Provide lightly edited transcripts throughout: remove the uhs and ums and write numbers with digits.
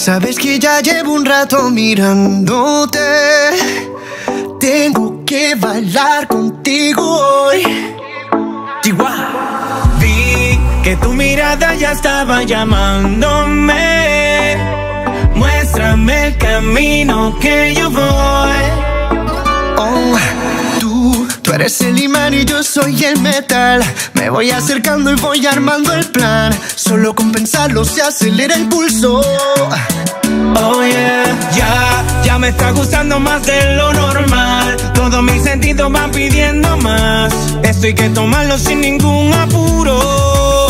Sabes que ya llevo un rato mirándote. Tengo que bailar contigo hoy. Chihuahua. Vi que tu mirada ya estaba llamándome. Muéstrame el camino que yo voy. Oh, tú eres el imán y yo soy el metal. Me voy acercando y voy armando el plan. Solo con pensarlo se acelera el pulso. Oh yeah, ya me está gustando más de lo normal. Todos mis sentidos van pidiendo más. Esto hay que tomarlo sin ningún apuro.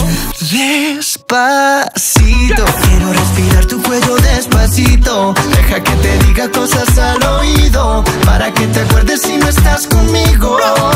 Despacito, quiero respirar tu cuello despacito. Deja que te diga cosas al oído, para que te acuerdes si no estás conmigo.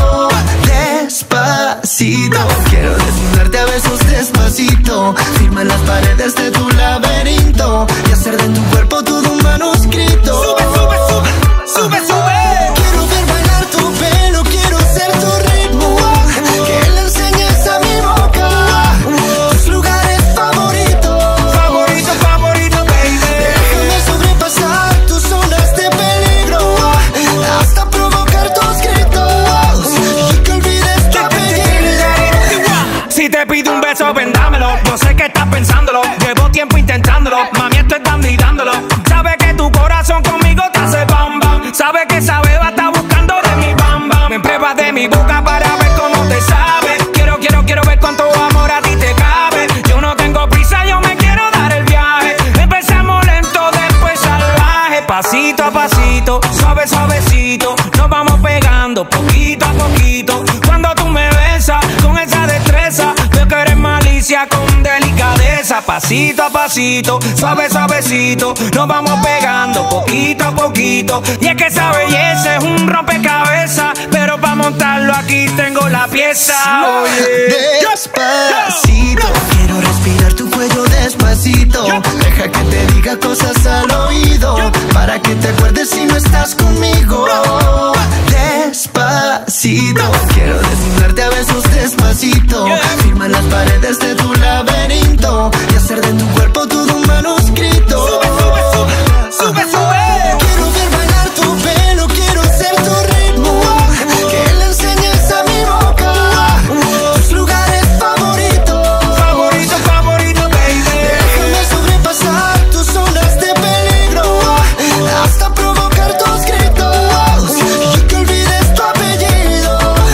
Despacito, quiero desnudarte a besos despacito. Firma en las paredes de tu laberinto y hacer de tu cuerpo todo un manuscrito. Sube, sube, sube, sube, sube. Quiero ver bailar tu pelo, quiero ser tu ritmo. Que le enseñes a mi boca tus lugares favoritos. Favorito, favorito, baby. Déjame sobrepasar tus zonas de peligro, hasta provocar tus gritos y que olvides tu apellido. Si te pido un beso, vendámelo. Yo sé que estás pensándolo. Llevo tiempo intentándolo. Mami, estoy dando y dándolo. Sabes que tu corazón conmigo te hace bam bam. Sabes que esa beba está buscando de mi bam bam. Me pruebas de mi boca para ver cómo te sabe. Quiero ver cuánto amor a ti te cabe. Yo no tengo prisa, yo me quiero dar el viaje. Empezamos lento, después salvaje. Pasito a pasito, suave, suavecito. Nos vamos pegando poquito a poquito. Cuando tú me besas con esa destreza, veo que eres malicia con delicadeza. Pasito a pasito, suave, suavecito. Nos vamos pegando poquito a poquito. Y es que esa belleza es un rompecabezas, pero para montarlo aquí tengo la pieza. Despacito, quiero respirar tu cuello despacito. Deja que te diga cosas al oído, para que te acuerdes si no estás conmigo. Despacito, quiero desnudarte a besos despacito. Firma en las paredes de tu laberinto y hacer de tu cuerpo todo un manuscrito. Sube, sube, sube, sube, sube. Quiero ver bailar tu pelo, quiero ser tu ritmo. Que le enseñes a mi boca tus lugares favoritos. Favorito, favorito, baby. Déjame sobrepasar tus zonas de peligro, hasta provocar tus gritos y que olvides tu apellido.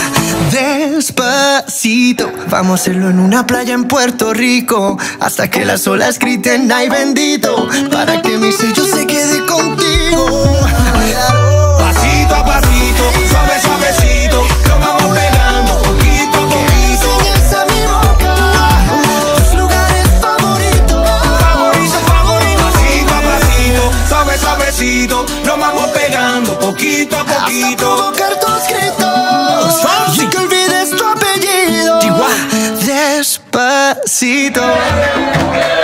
Despacito, vamos a hacerlo en una playa en Puerto Rico, hasta que las olas griten ay bendito, para que mi sello se quede contigo. Pasito a pasito, suave, suavecito. Nos vamos pegando poquito a poquito. Enseñas a mi boca tus lugares favoritos. Favorito, favorito. Pasito a pasito, suave, suavecito. Nos vamos pegando poquito a Hasta poquito. provocar tus gritos y que olvides tu apellido. Despacito.